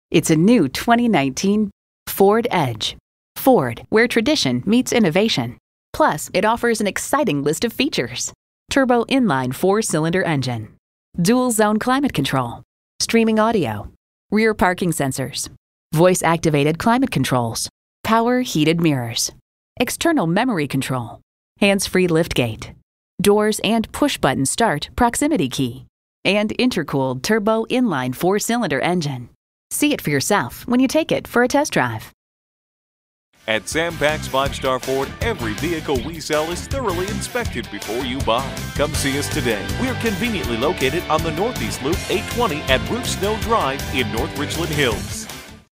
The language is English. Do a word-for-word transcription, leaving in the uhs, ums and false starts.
It's a new twenty nineteen Ford Edge. Ford, where tradition meets innovation. Plus, it offers an exciting list of features. Turbo inline four-cylinder engine. Dual zone climate control. Streaming audio. Rear parking sensors. Voice-activated climate controls. Power heated mirrors. External memory control. Hands-free liftgate. Doors and push-button start proximity key. And intercooled turbo inline four-cylinder engine. See it for yourself when you take it for a test drive. At Sam Pack's Five Star Ford, every vehicle we sell is thoroughly inspected before you buy. Come see us today. We are conveniently located on the Northeast Loop eight twenty at Root Snow Drive in North Richland Hills.